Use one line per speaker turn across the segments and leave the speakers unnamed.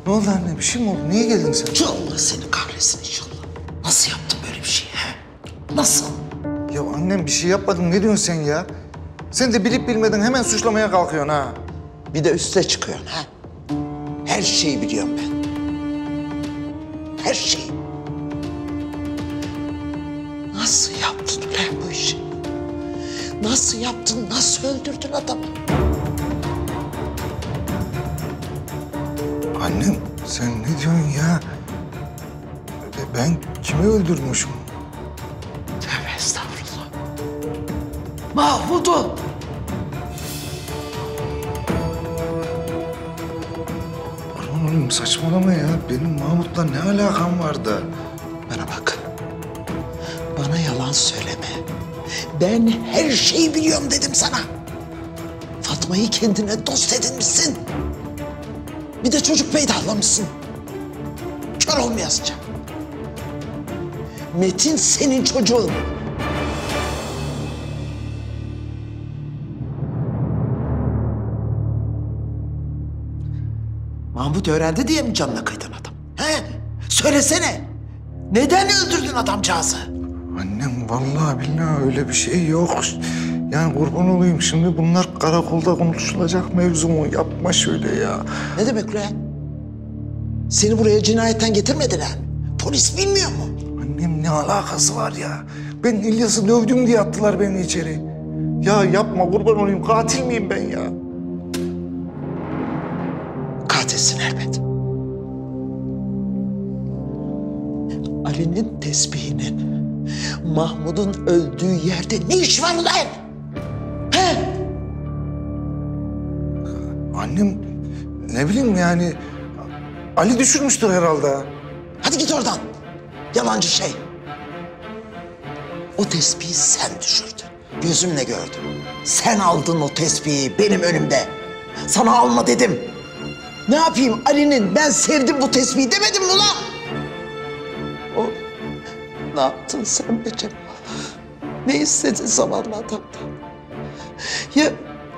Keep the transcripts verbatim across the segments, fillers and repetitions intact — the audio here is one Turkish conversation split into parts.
Ne oldu anne? Bir şey mi oldu? Niye geldin sen?
Allah seni kahretsin inşallah. Nasıl yaptın böyle bir şey he? Nasıl?
Ya annem bir şey yapmadım. Ne diyorsun sen ya? Sen de bilip bilmeden hemen suçlamaya kalkıyorsun ha.
Bir de üste çıkıyorsun ha? Her şeyi biliyorum ben. Her şeyi. Nasıl yaptın ulan bu işi? Nasıl yaptın? Nasıl öldürdün adamı?
Annem sen ne diyorsun ya? E, Ben kimi öldürmüşüm?
Tövbe estağfurullah. Mahmud'u.
Aman oğlum saçmalama ya. Benim Mahmut'la ne alakam vardı?
Bana bak. Bana yalan söyleme. Ben her şeyi biliyorum dedim sana. Fatma'yı kendine dost edinmişsin. Bir de çocuk peydahlamışsın. Kör olmayasıca. Metin senin çocuğun. Mahmut öğrendi diye mi canına kıydın adam? He? Söylesene. Neden öldürdün adamcağızı?
Annem vallahi billahi öyle bir şey yok. Yani kurban olayım şimdi bunlar karakolda konuşulacak mevzu mu? Yapma şöyle ya.
Ne demek lan? Seni buraya cinayetten getirmediler mi? Polis bilmiyor mu?
Annem ne alakası var ya? Ben İlyas'ı dövdüm diye attılar beni içeri. Ya yapma kurban olayım katil miyim ben ya?
Katilsin elbet. Ali'nin tesbihinin Mahmud'un öldüğü yerde ne iş var lan? He?
Annem ne bileyim yani Ali düşürmüştür herhalde.
Hadi git oradan. Yalancı şey. O tesbihi sen düşürdün. Gözümle gördüm. Sen aldın o tesbihi benim önümde. Sana alma dedim. Ne yapayım Ali'nin ben sevdim bu tesbihi demedim mi ulan? O ne yaptın sen be Cemal? Ne istedin zavallı adamdan? Ya,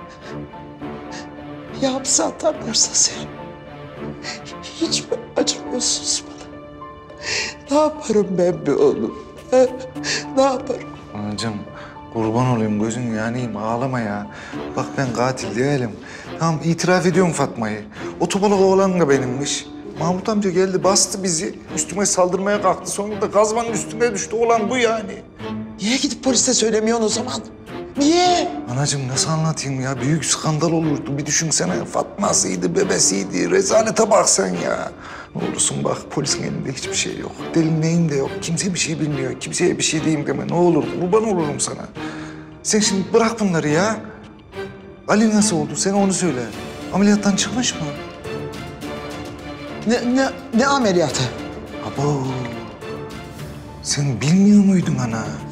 ya hapse atarlarsa seni? Hiç mi acımıyorsunuz bana? Ne yaparım ben be oğlum? He? Ne yaparım?
Anacığım kurban olayım gözün yanayım ağlama ya. Bak ben katil değilim. Tamam itiraf ediyorum Fatma'yı. O topalak oğlan da benimmiş. Mahmut amca geldi bastı bizi. Üstüme saldırmaya kalktı. Sonra da gazmanın üstüne düştü. Olan bu yani.
Niye gidip polise söylemiyorsun o zaman? Niye?
Anacığım nasıl anlatayım ya? Büyük skandal olurdu. Bir düşünsene Fatma'sıydı, bebesiydi. Rezalete bak sen ya. Ne olursun bak polisin elinde hiçbir şey yok. Delil neyin de yok. Kimse bir şey bilmiyor. Kimseye bir şey diyeyim deme. Ne olur kurban olurum sana. Sen şimdi bırak bunları ya. Ali nasıl oldu? Sen onu söyle. Ameliyattan çıkmış mı?
Ne, ne, ne ameliyatı?
Abo. Sen bilmiyor muydun ana?